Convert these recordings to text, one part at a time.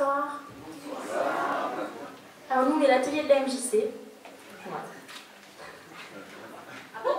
Bonsoir. Alors nous, on est l'atelier de la MJC. Ah bon?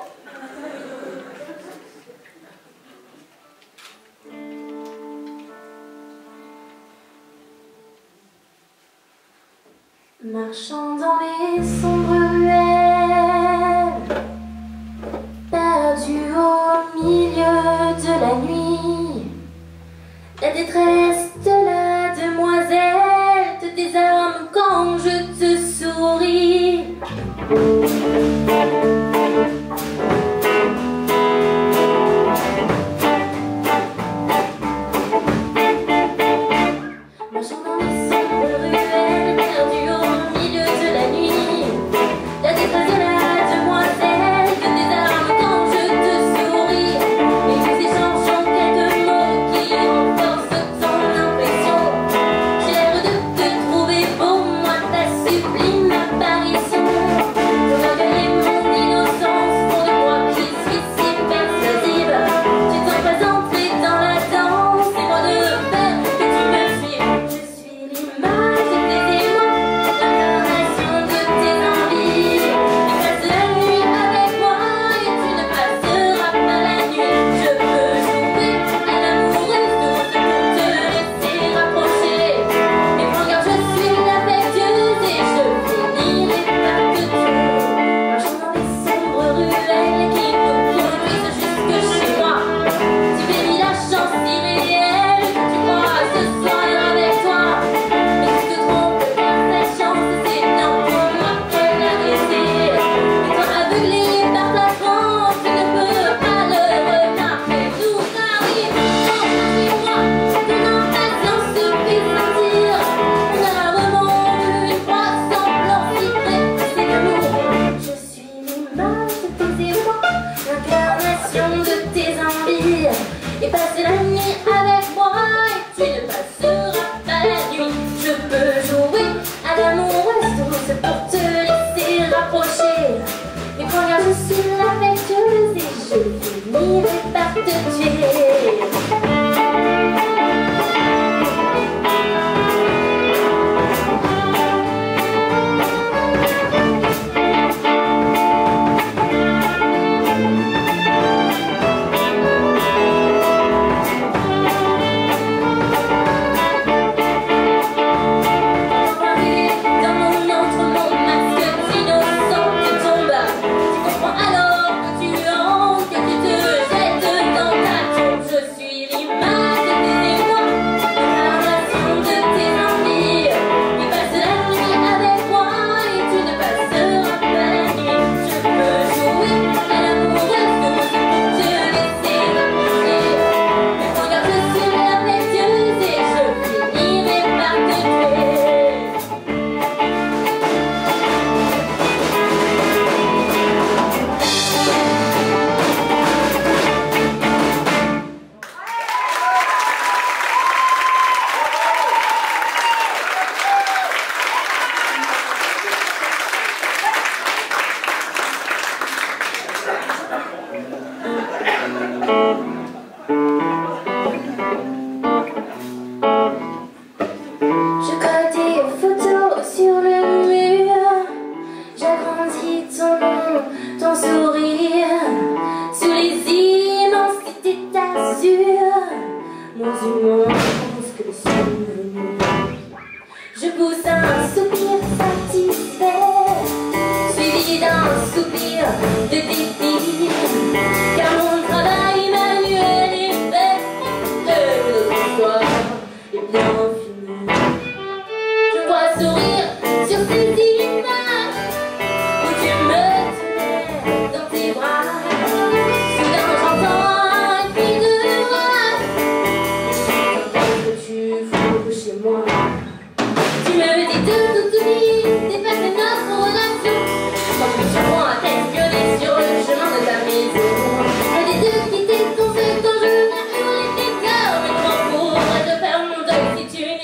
Marchant dans les sombres ruelles, perdu au milieu de la nuit, la détresse de la demoiselle te désarme quand je te souris. Marchant dans les sombres ruelles, perdu au milieu de la nuit, la détresse de la demoiselle te désarme quand je te souris. Et nous échangeons quelques mots qui renforcent ton impression. J'ai l'air de te trouver beau, moi ta sublime apparition. Ton orgueil et mon innocence font de moi qui suis si persuasive. Tu t'en vas entrer dans la danse et moi de faire que tu me suives. Je suis l'image de tes émois, l'incarnation de tes envies. Tu passes la nuit avec moi et tu ne passeras pas la nuit. Je peux jouer à l'amoureuse douce pour te laisser rapprocher. Mais prends garde, je suis l'affectueuse et je finirai par te tuer. Marchant dans les sombres ruelles qui nous conduisent jusque chez moi, tu bénis la chance irréelle que tu crois ce soir avec toi. Mais tu te trompes car cette chance c'est non pour moi qu'elle a laissé. Et toi aveuglé par ta transe, tu ne peux pas le remarquer. Nous arrivons chez moi, ton impatience se fait sentir. On a rarement vu une fois semblant si près, c'est l'amour. Je suis l'image de tes émois, l'incarnation de tes envies. Et passer la nuit avec moi et tu ne passeras pas la nuit. Je peux jouer à l'amoureuse douce pour te laisser rapprocher. Mais quand regarde, je suis l'affectueuse et je finirai par te tuer. Dans mon entre mon masque d'innocent te tombe. Tu comprends alors que tu hantes, que tu te jettes dans ta tombe. Je suis l'image de tes émois, l'incarnation de tes envies. Tu passes la nuit avec moi et tu ne passeras pas la nuit. Je peux jouer à l'amoureuse douce pour te laisser rapprocher. Mais regarde, je suis l'affectueuse et je finirai par te tuer. Je colle tes photos sur le mur. J'agrandis ton nom, ton sourire. Sous les immensités t'assure moins immense que le souvenir. Je pousse un soupir satisfait, suivi d'un soupir de dépit. Car mon travail manuel est fait, le soir est bien fini. Je vois sourire sur ces images où tu me tenais dans tes bras. Soudain j'entends un cri de rage. Qu'est-ce que tu fous chez moi? Tu me dis de tout oublier, d'effacer notre relation. Sans plus sur moi à t'espionner sur le chemin de ta maison. Je dis de quitter ton feu quand je viens hurler tes cœurs. Mais comment pourrais-je faire mon deuil si tu n'es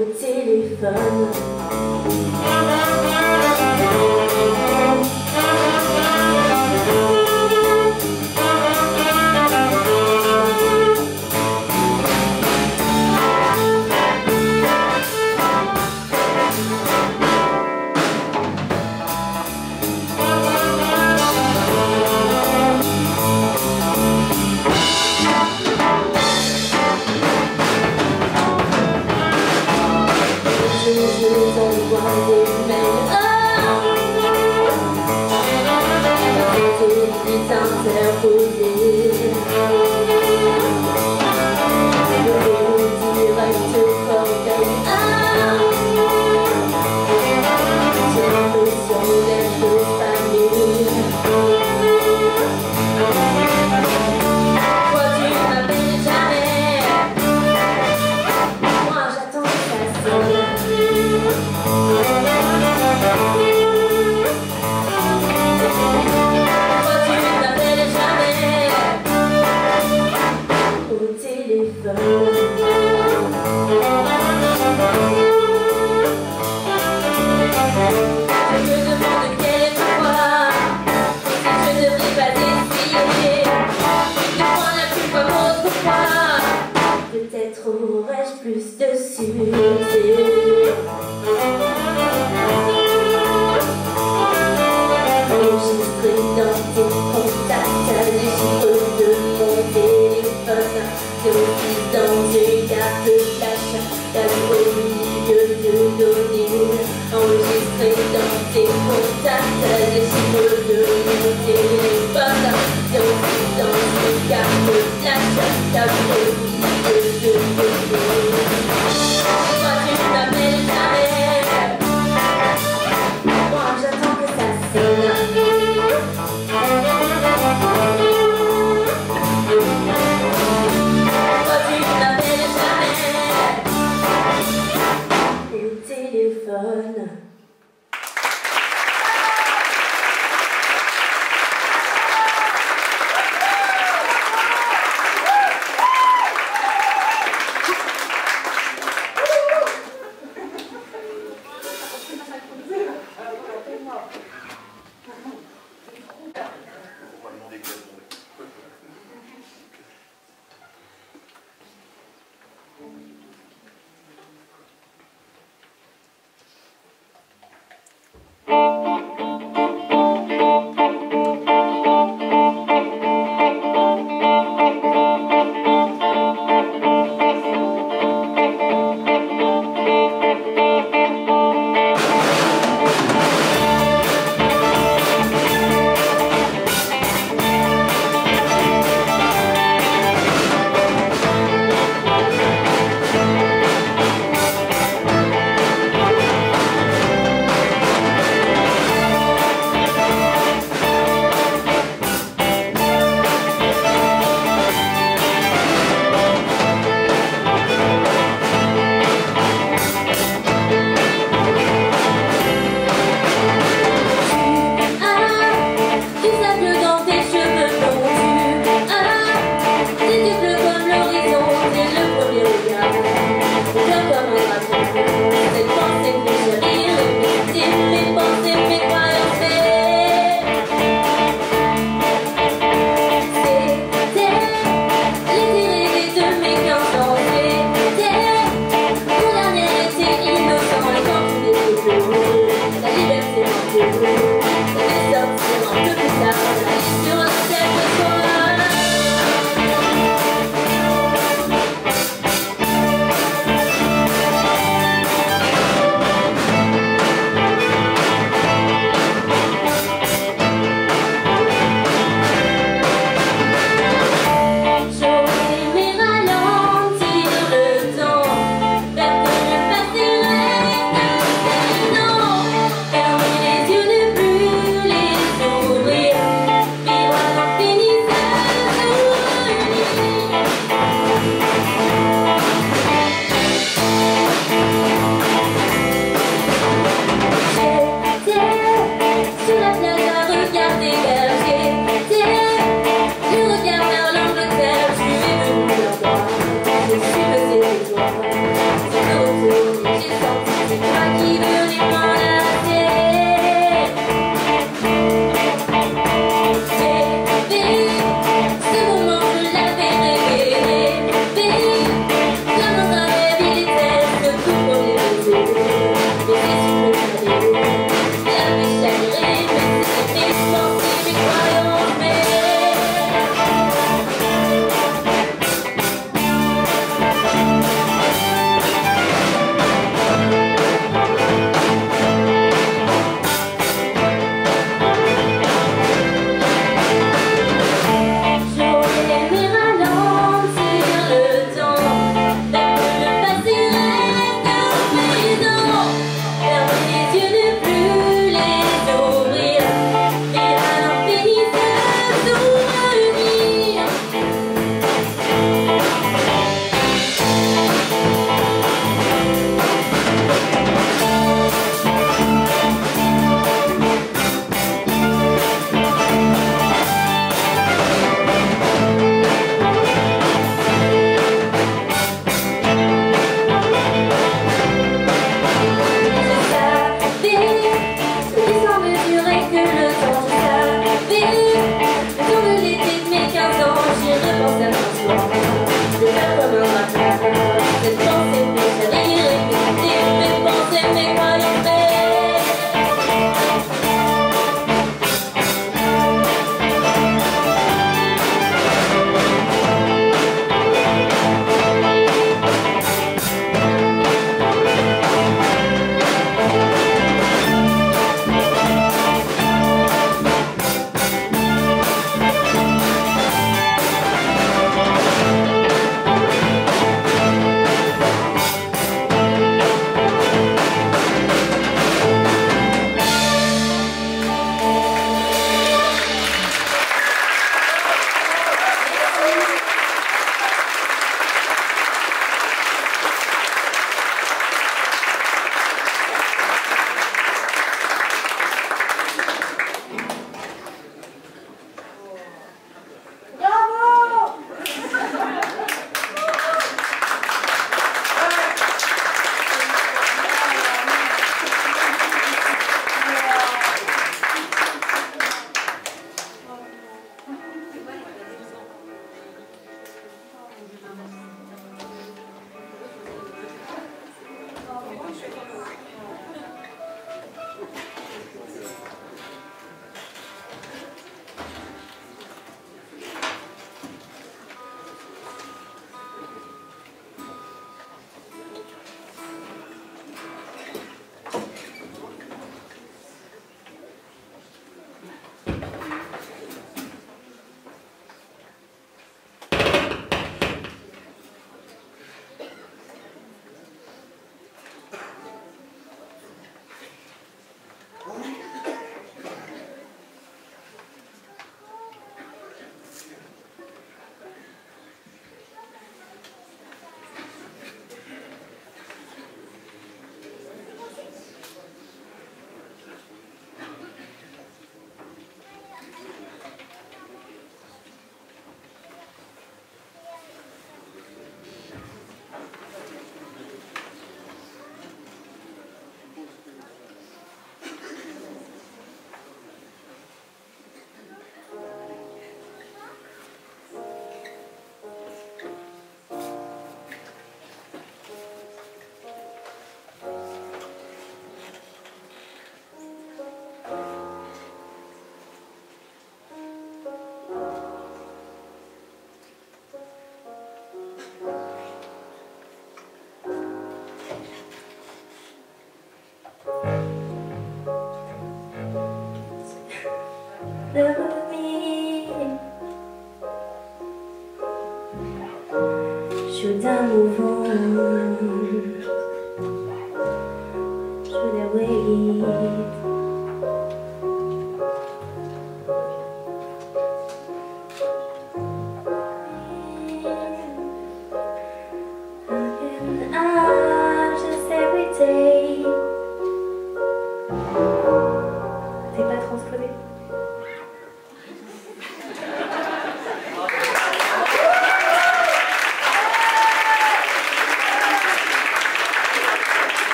au téléphone. Peut-être aurais-je plus de succès. Enregistré dans tes contacts, les chiffres de mon téléphone. C'est aussi dans une carte flash, t'as au milieu de données. Enregistré dans tes contacts, les chiffres de mon téléphone. C'est aussi dans une carte flash, t'as au milieu. Moi tu m'appelles jamais. Moi j'attends que ça sonne. Moi tu m'appelles jamais. Au téléphone.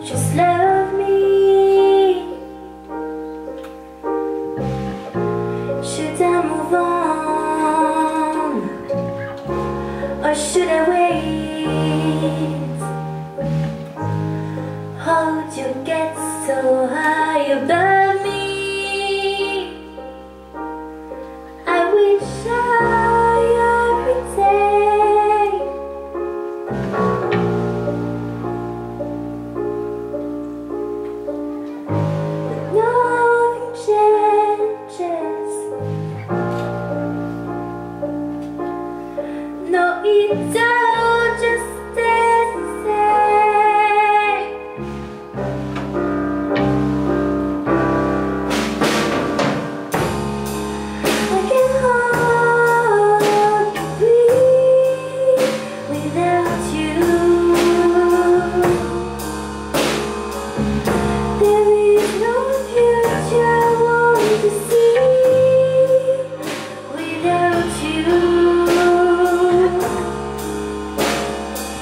Just love me. Should I move on, or should I wait? How'd you get so high above me? I wish every day. But nothing changes. No, it don't just stays the same. I can hardly breathe without you. There is no future I want to see without you.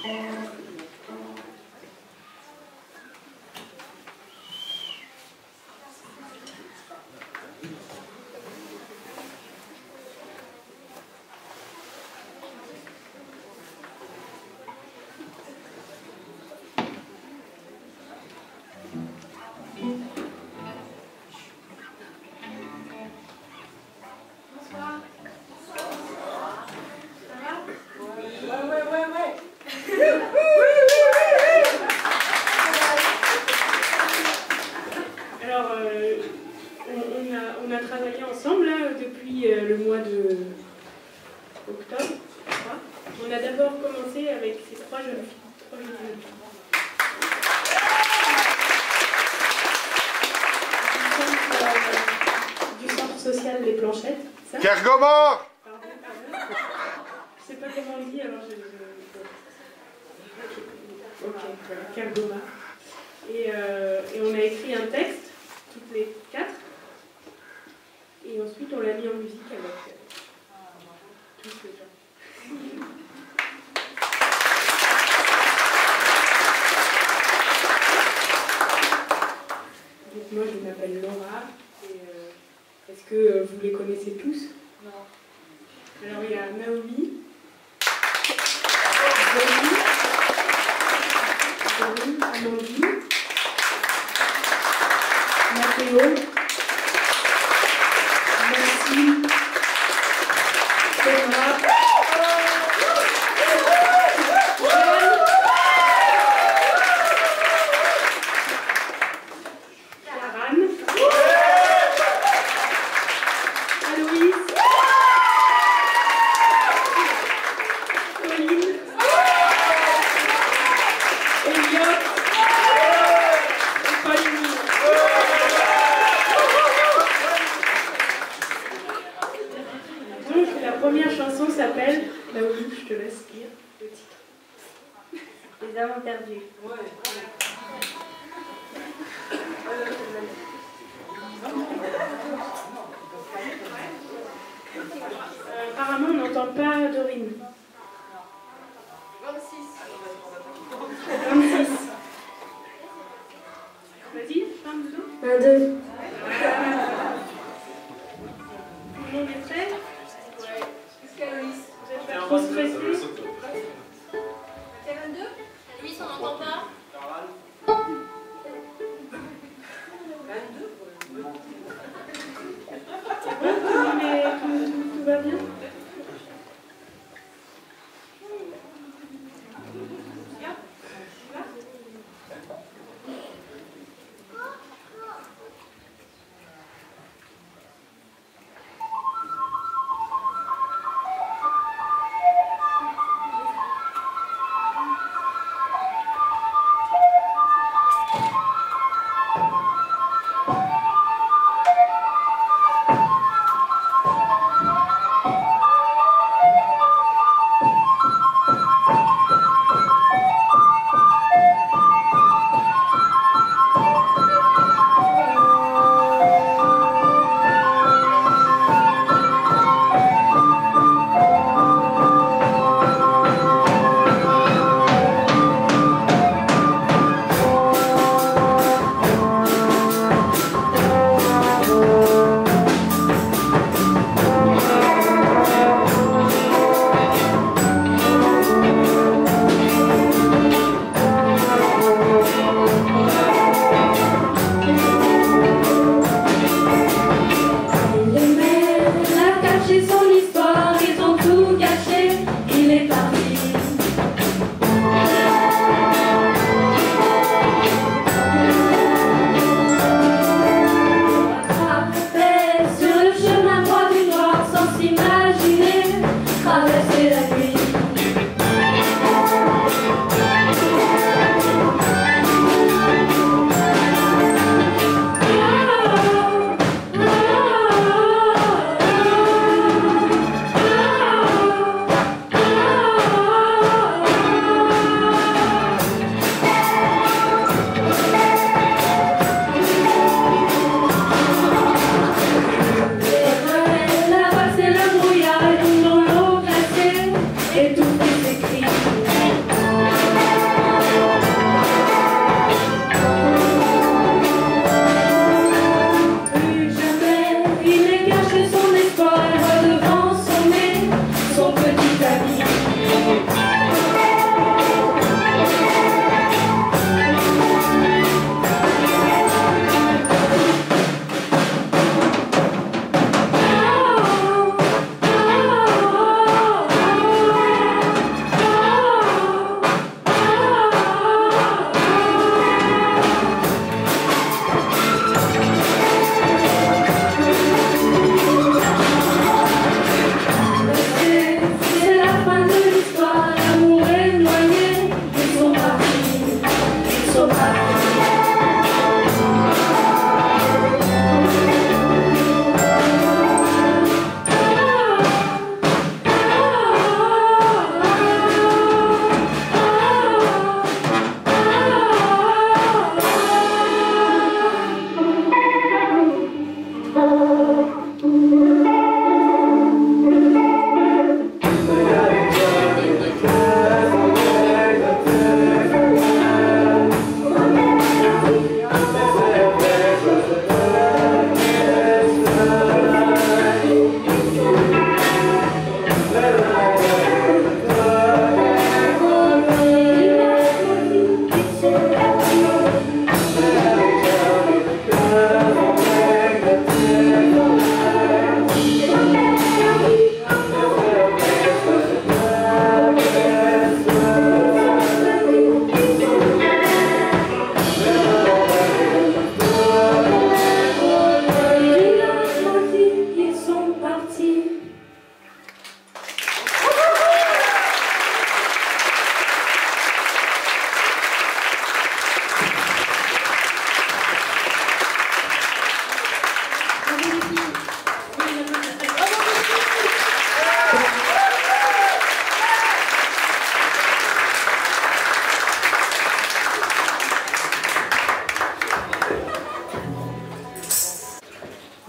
On a travaillé ensemble là, depuis le mois de octobre, je crois. On a d'abord commencé avec ces trois jeunes filles. Du centre social Les Planchettes. Ça Kergomar. Pardon. Je sais pas comment on dit, alors Ok, voilà, Kergomar. Et on a écrit un texte, toutes les quatre. Et ensuite, on l'a mis en musique avec tous les gens. Donc moi, je m'appelle Laura. Et est-ce que vous les connaissez tous? Non. Alors, il y a Naomi, Zoé, Amandine, Mathéo, perdu. Apparemment, on n'entend pas Dorine. 26. Vas-y, 22. 22. Tout le monde est prêt? Ouais. Vous êtes pas trop stressés? Louis, on n'entend pas. Tout va bien?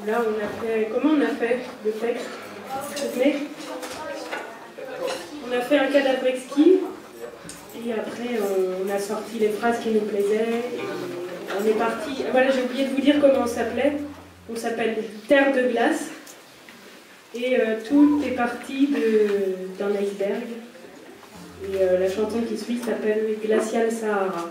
Là, comment on a fait le texte? On a fait un cadavre exquis, et après on a sorti les phrases qui nous plaisaient, et on est parti. Voilà, j'ai oublié de vous dire comment on s'appelait. On s'appelle Terre de glace, et tout est parti d'un iceberg. Et la chanson qui suit s'appelle Glacial Sahara.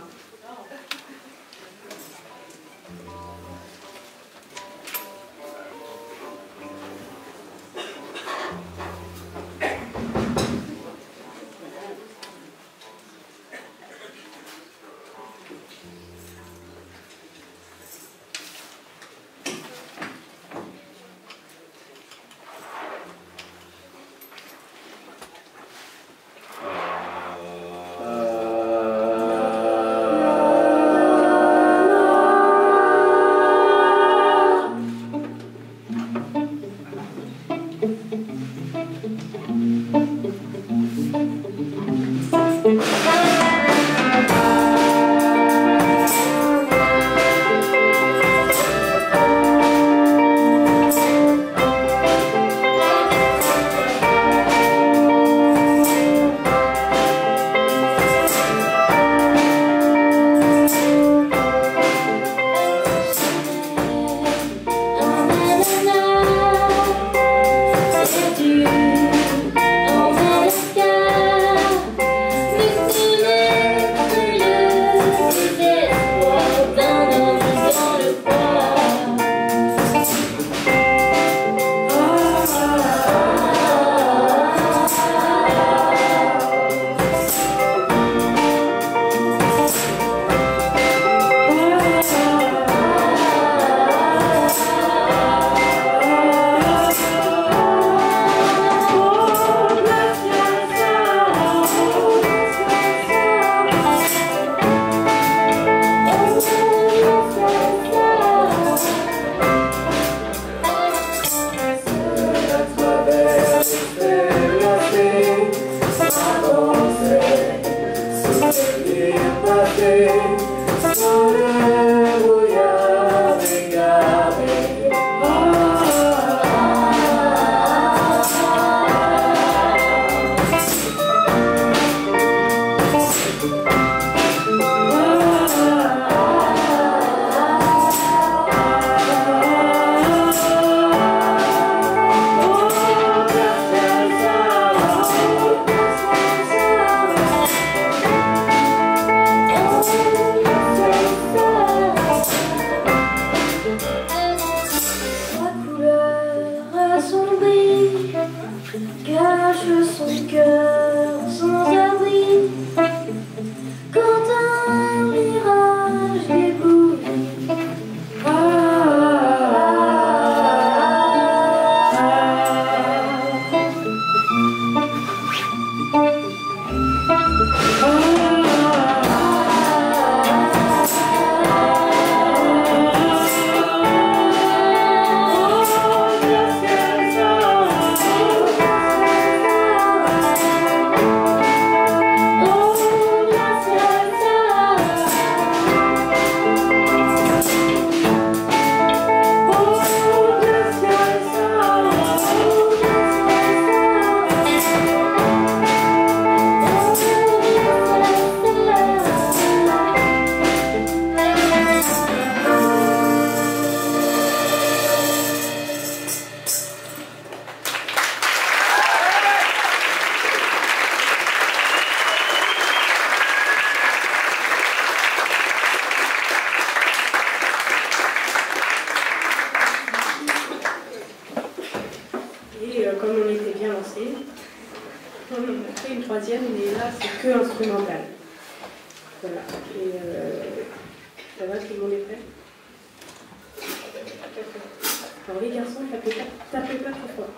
Comme on était bien lancé, on a fait une troisième, mais là c'est que instrumental. Voilà. Et ça va, tout le monde est prêt? Alors les garçons, tapez pas trop fort.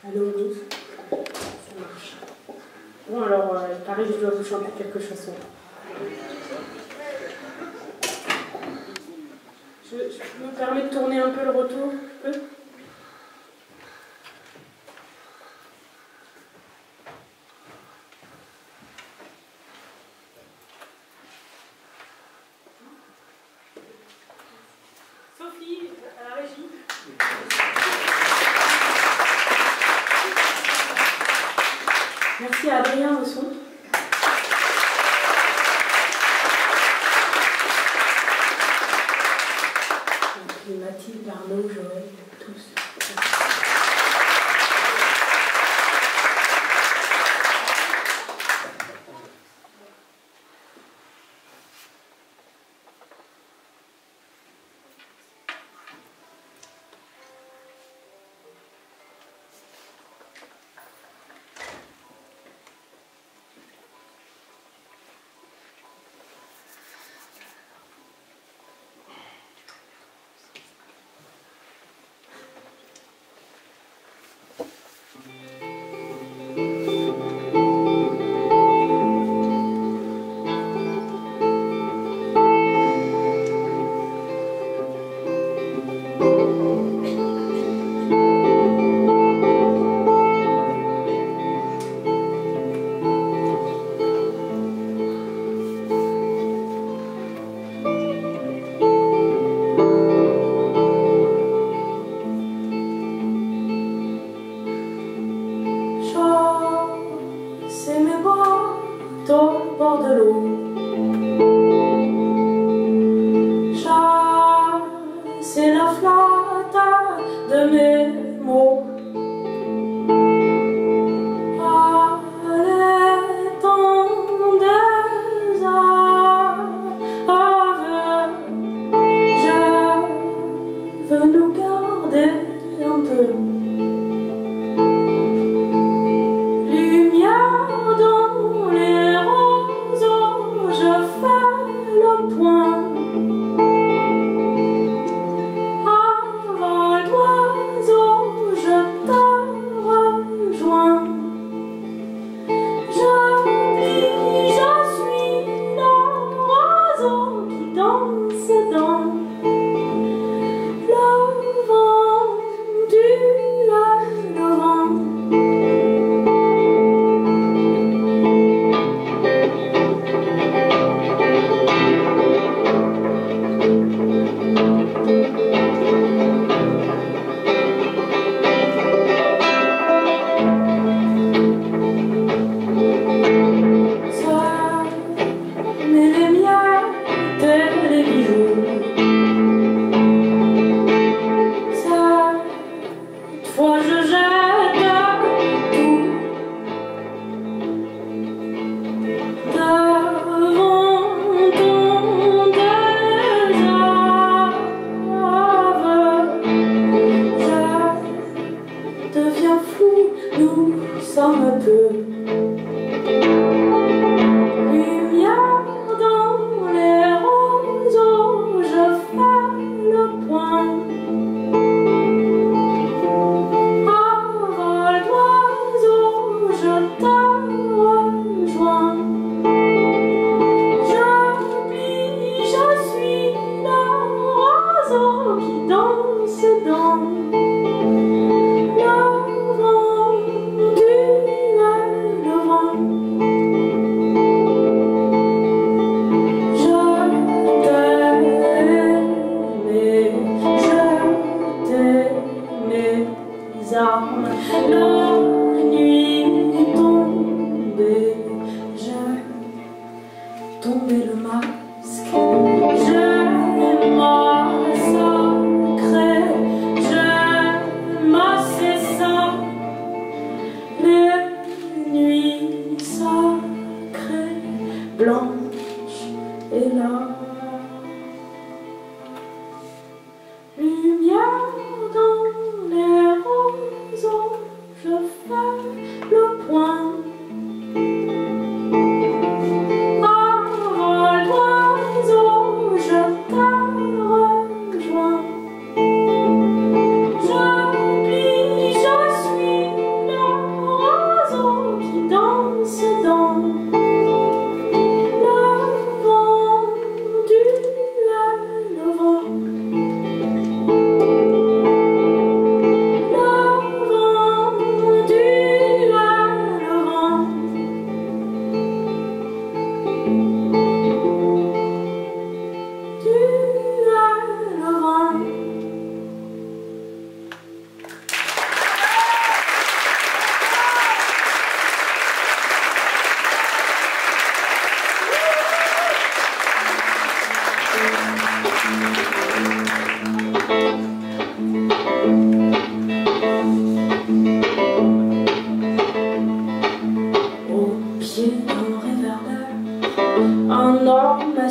Allez, on bouge. Ça marche. Bon, alors, pareil, je dois vous chanter quelques chansons. Je me permets de tourner un peu le retour, je peux ? Sophie, à la régie. Merci à Adrien au son. Et Mathilde, Arnaud, Joël, tous. Au bord de l'eau, c'est la flotte de mes mots. Les tondeuse je veux nous garder un peu.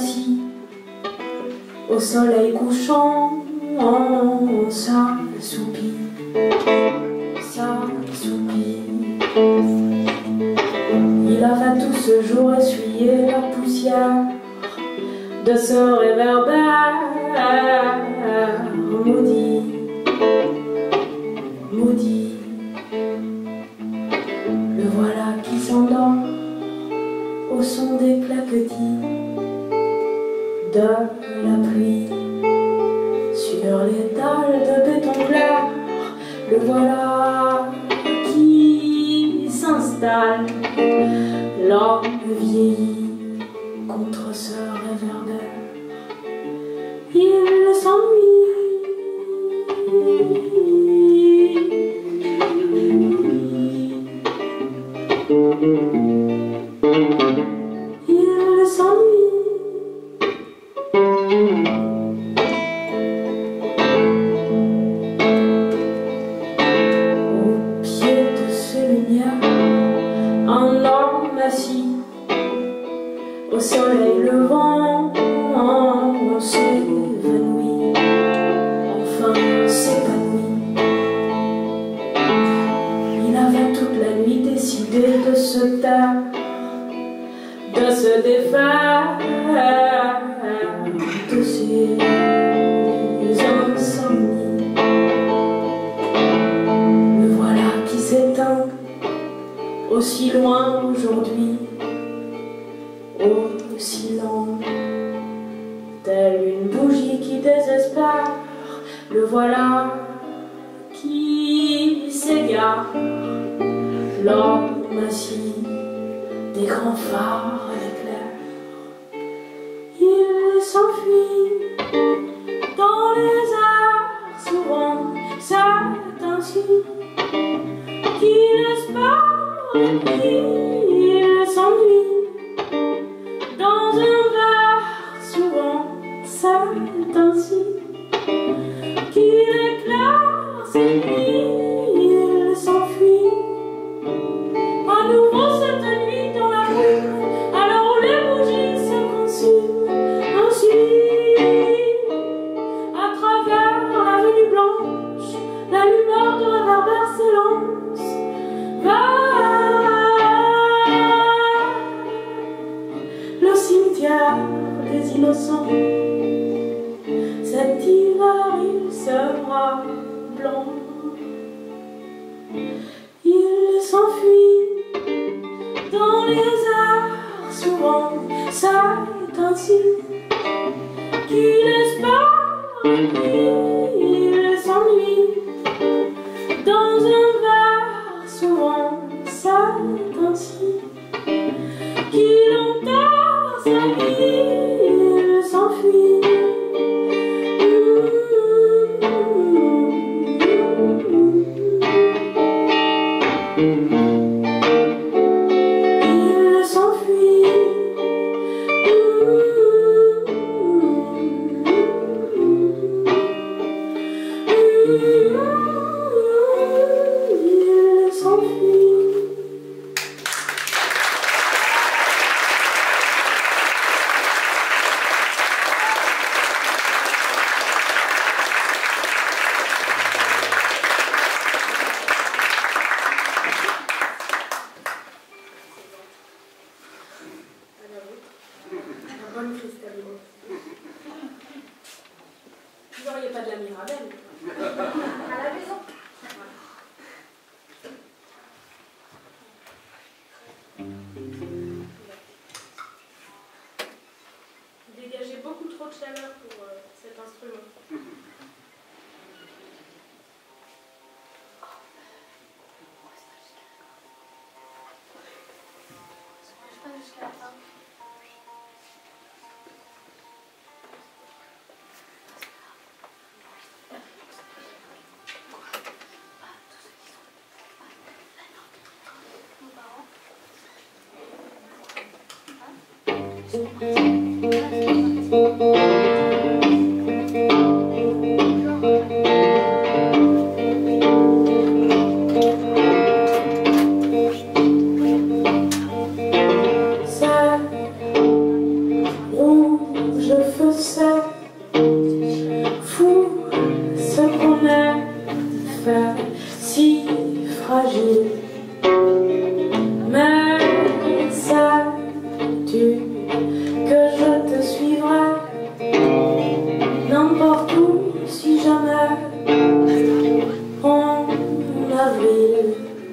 assis au soleil couchant, ça soupire, ça soupire. Il a fait tout ce jour essuyer la poussière de ce réverbère maudit, maudit. Le voilà qui s'endort au son des claquetis de la pluie sur les dalles de béton clair. Le voilà qui s'installe, l'homme vieillit contre ce réverbère. Il s'ennuie. Il s'ennuie. Au pied de ces lumières, un homme assis au soleil levant s'évanouit, enfin s'épanouit. Il avait toute la nuit décidé de se taire, de se défaire de ses insomnies. Le voilà qui s'éteint aussi loin aujourd'hui, aussi lent, telle une bougie qui désespère. Le voilà qui s'égare, l'homme assis, des grands phares d'éclairs. Il s'enfuit dans les airs, souvent c'est ainsi qu'il espère, et puis il s'ennuie dans un verre, souvent c'est ainsi qu'il éclaire ses nuits. Il s'enfuit à nouveau cette nuit dans la rue, à l'heure où les bougies se consument. Ainsi, à travers l'avenue blanche, la lumière de réverbère s'élance vers le cimetière des innocents. Cet hiver il sera blanc. Il s'enfuit dans les airs, souvent c'est ainsi qu'il espère, et puis il s'ennuie dans un verre, souvent c'est ainsi qu'il enterre sa vie. Il s'enfuit. Il s'enfuit. Il s'enfuit. La bonne cristalline. Vous n'auriez pas de la Mirabelle à la maison. Vous dégagez beaucoup trop de chaleur pour cet instrument. Jusqu'à la fin. C'est rouge. je faisais fou ce qu'on a fait si fragile. Mais sais-tu que je te suivrai n'importe où si jamais en avril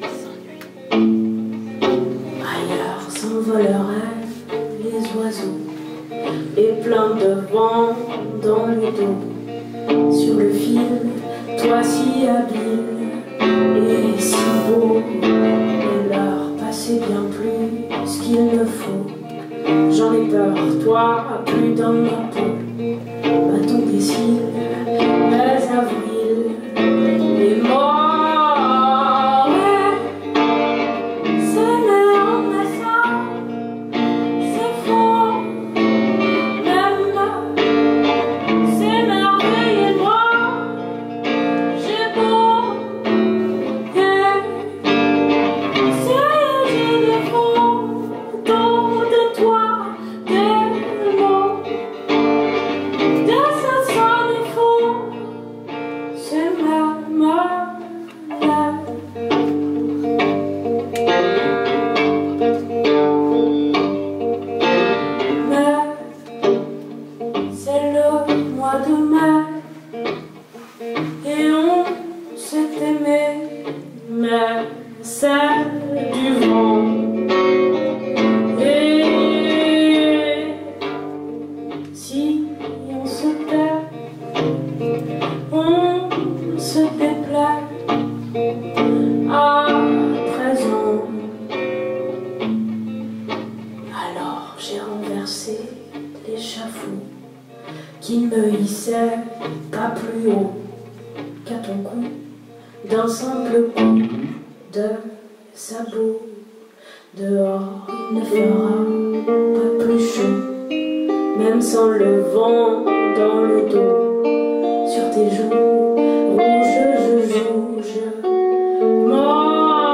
ailleurs s'envoleraient les oiseaux et plein de vent dans le dos sur le fil, toi si habile et si beau, et l'heure passait bien plus qu'il ne faut. J'en ai peur, toi, plus dans ma peau. Bâton des cils, mais avril est mort. C'est néant, mais ça, c'est faux. Même, c'est merveille et moi, j'ai beau. J'ai des photos de toi. C'est le mois de mai et on s'est aimé, mais c'est du vent. Et si on se tait, on se déplaît à présent. Alors j'ai renversé l'échafaud qui ne me hissait pas plus haut qu'à ton cou d'un simple coup de sabot. Dehors il ne fera pas plus chaud, même sans le vent dans le dos. Sur tes joues rouges je joue, je mors.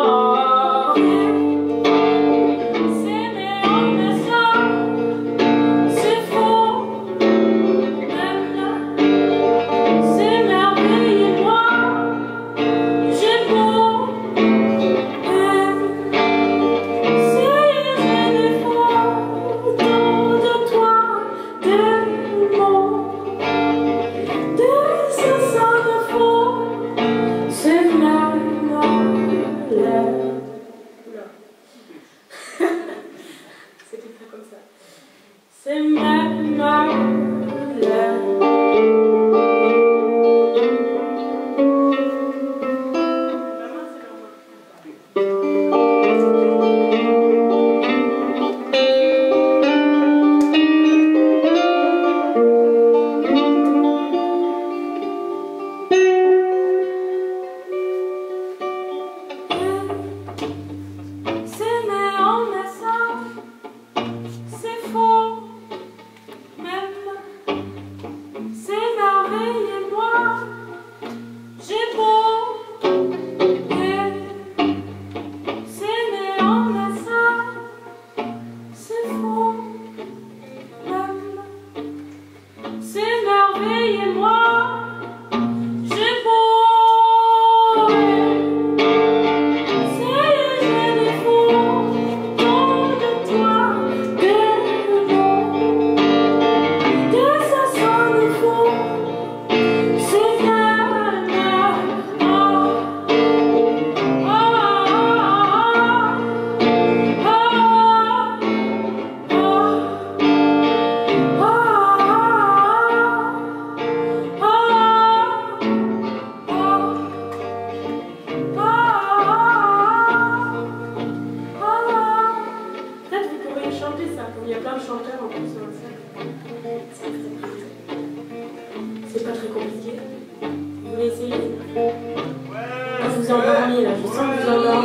C'est même là. Il y a plein de chanteurs en plus. C'est pas très compliqué. Vous voulez essayer? Je vous ai endormi là, je sens que vous endormez.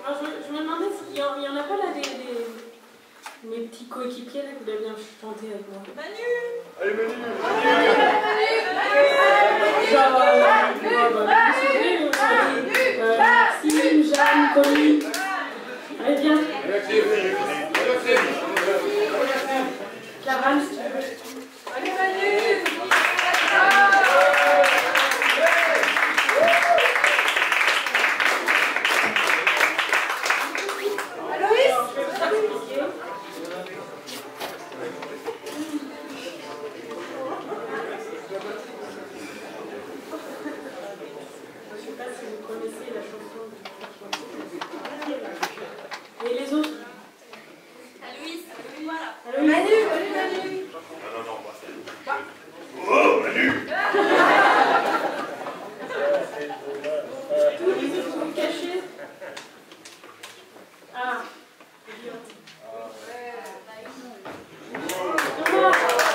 Alors, je me demandais s'il y en a pas là mes petits coéquipiers là qui doivent bien chanter avec moi. Manu! Allez Manu! Maxime, Jeanne, Colline. Allez, viens. Clara, si tu veux. Allez Manu! Aloïs! Je ne sais pas si vous connaissez la chanson. Et les autres? Aloïs, voilà. Aloïs. Manu! Manu! Non, moi c'est... Oh Manu! Tous les autres sont cachés. Ah, idiote. Thomas.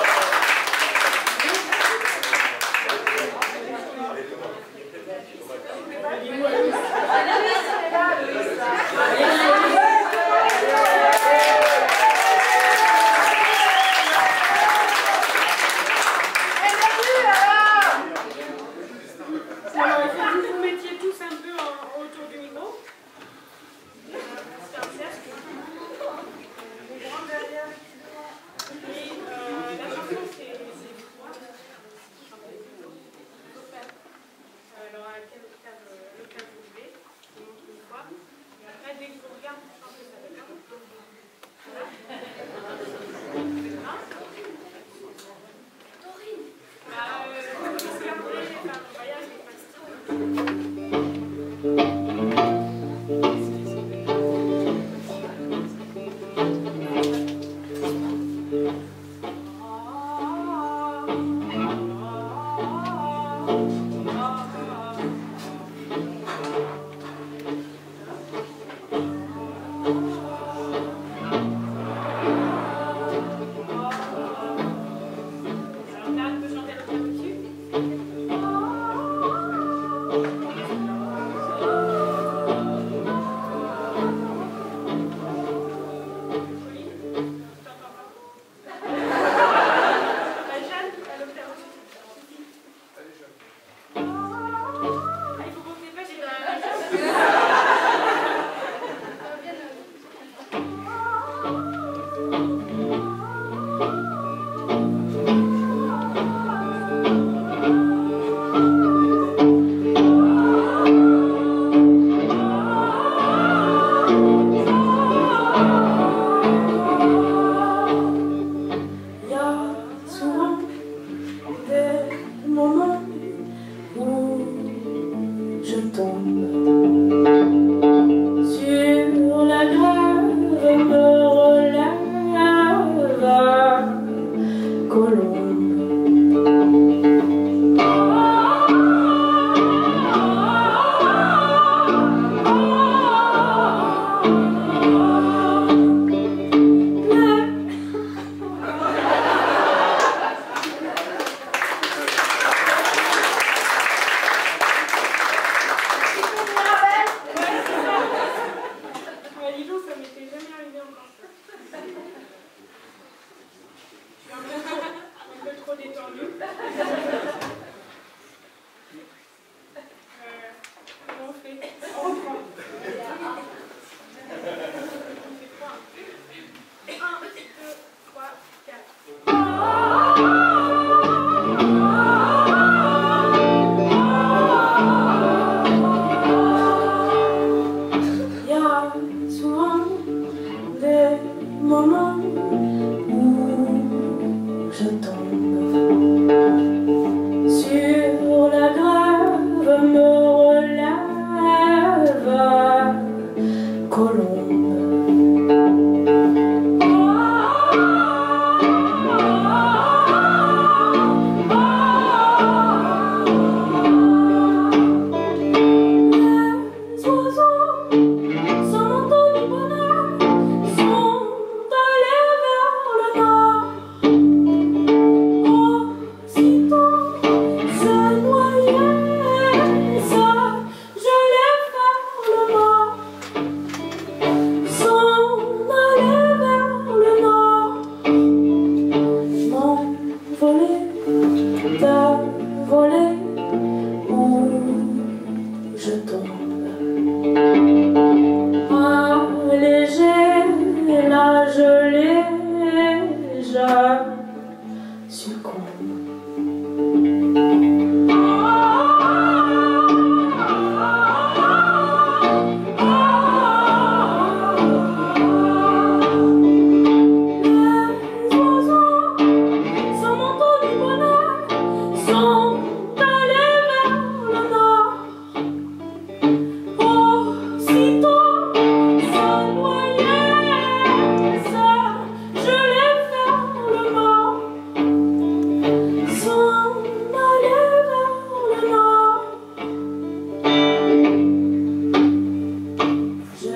Alors, il faut que vous vous mettiez tous un peu autour du micro. C'est un cercle. Une grande derrière. Et la chanson, c'est quoi? Alors, à quel cave vous voulez. Je vous montre une fois. Et après, dès que je vous regarde, je pense que ça va bien. Voilà. Hein? Dorine. Parce qu'après, le voyage est facile. Alors, là, on peut chanter le piano dessus.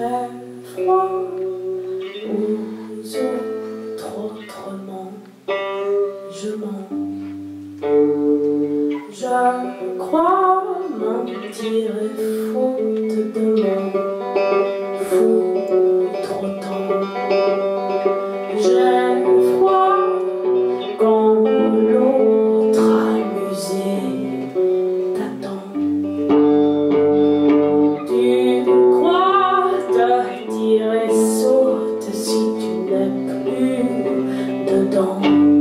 J'ai froid aux autres autrement, je mens. Je crois mentir et faute de mon foutre autant. J'ai froid quand l'autre amusé t'attend. Tu crois te tirer saute si tu n'es plus dedans.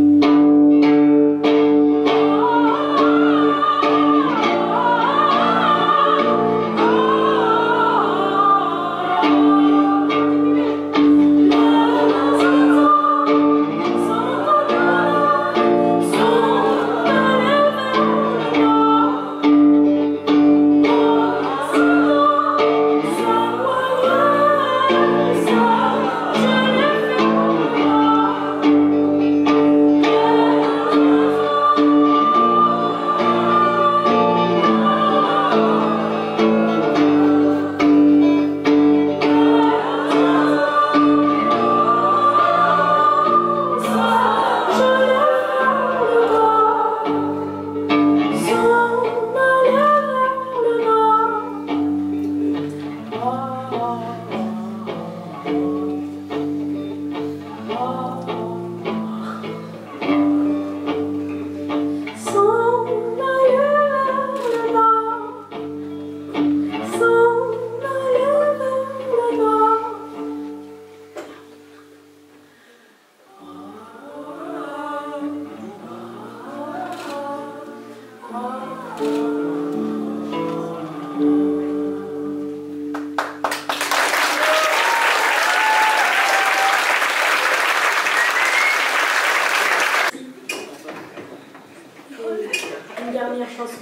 Une dernière chanson.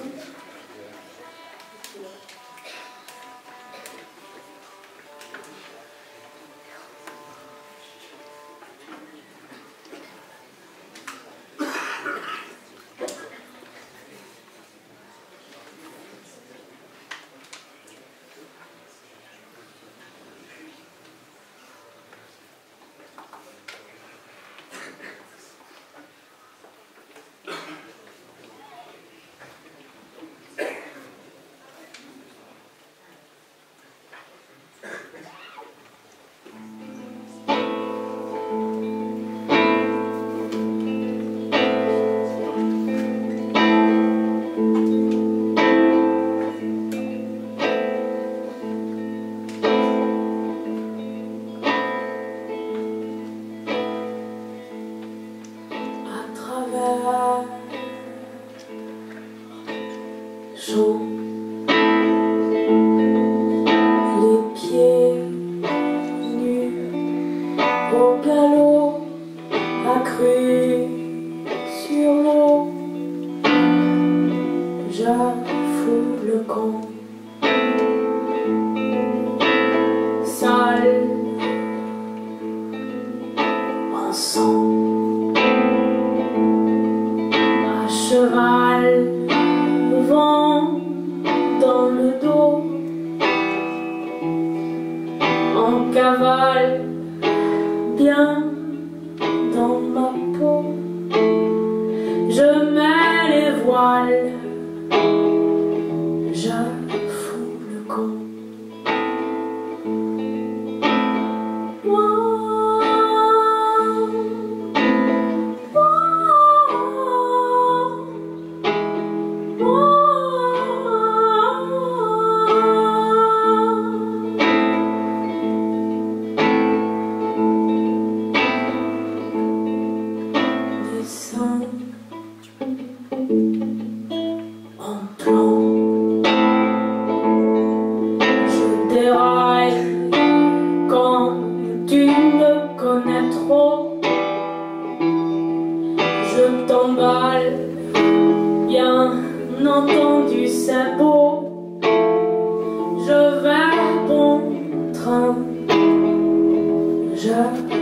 Les pieds nus au galop accru sur l'eau, j'affoule le camp sale en sang, à cheval, vent dans le dos, en cavale, bien dans ma peau, je mets les voiles, j'affoule le camp. En plan, je déraille quand tu me connais trop, je t'emballe, bien entendu c'est beau, je vais bon train, je